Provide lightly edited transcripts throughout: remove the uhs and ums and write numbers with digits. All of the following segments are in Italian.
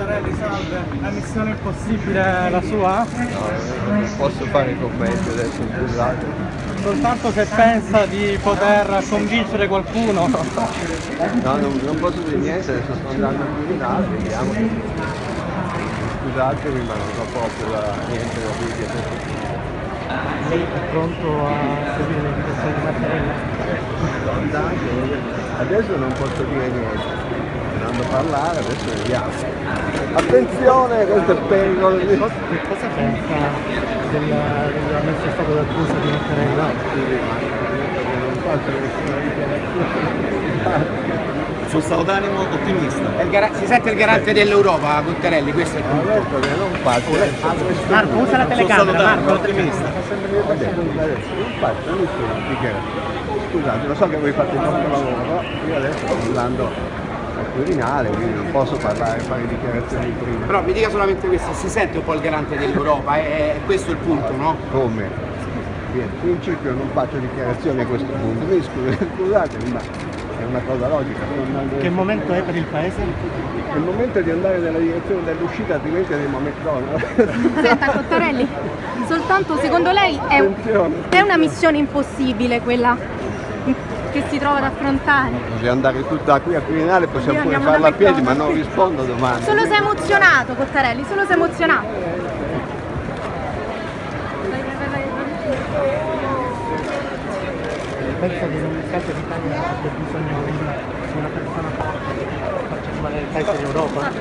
Cottarelli, salve. La missione impossibile la sua? No, non posso fare commenti adesso, scusate. Soltanto se pensa di poter convincere qualcuno. No, non posso dire niente, adesso sto andando al Quirinale, vediamo. Scusatemi, ma non ho proprio niente da dire. Lei è pronto a seguire le indicazioni di Mattarella? Sto andando, adesso non posso dire niente. Andando a parlare, adesso vediamo. Attenzione, questo è il pericolo di... Cosa pensa della messa stato d'accusa di Mattarella? Non faccio nessuna dichiarazione. Suo stato d'animo ottimista. Si sente il garante dell'Europa, Cottarelli, questo è il Ho punto. detto che non faccio. Marco, usa la telecamera, Marco. Ottimista. Non faccio nessuna dichiarazione. Scusate, lo so che voi fate il vostro lavoro, però io adesso sto andando al Quirinale, quindi non posso parlare, fare dichiarazioni prima. Però mi dica solamente questo, si sente un po' il garante dell'Europa, è questo il punto, no? Come? In principio non faccio dichiarazioni a questo punto, scusatemi, ma è una cosa logica. Che momento è per il Paese? È il momento di andare nella direzione dell'uscita, altrimenti andiamo a McDonald's. Senta Cottarelli, soltanto secondo lei è una missione impossibile quella che si trova ad affrontare? Bisogna andare tutta qui a Quirinale, possiamo Io pure andiamo farla a da piedi, ma McDonald's. non rispondo domani. Solo se è emozionato Cottarelli, solo se è emozionato. Pensa che in un caso d'Italia abbia bisogno di una persona forte che faccia rimanere il Paese in Europa?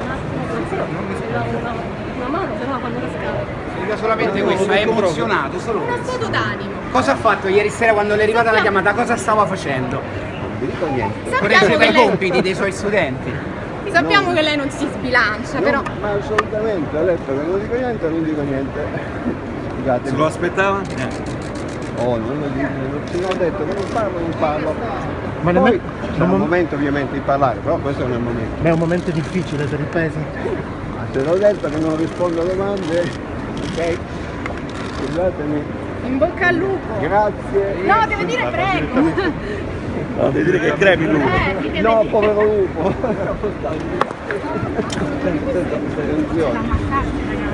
Una mano però quando la scala. Mi dica solamente questo, è emozionato, solo Uno stato d'animo. cosa ha fatto ieri sera quando le è arrivata la chiamata? Cosa stava facendo? Non vi dico niente. Correggeva i compiti dei suoi studenti. Sappiamo che lei non si sbilancia, però. No, ma assolutamente, ho detto che non dico niente, non dico niente. Scusate. Se lo aspettava? Oh, non lo dico, se ho detto che non parlo. Ma Poi nemmeno- c'è un momento ovviamente di parlare, però questo non è il momento. Ma è un momento difficile per il Paese. Ma se l'ho detto che non rispondo a domande, ok? Scusatemi, In bocca al lupo. grazie. No, deve dire prego. No, devi dire che cremi lui. Deve No, dire- povero lupo. Attenzione.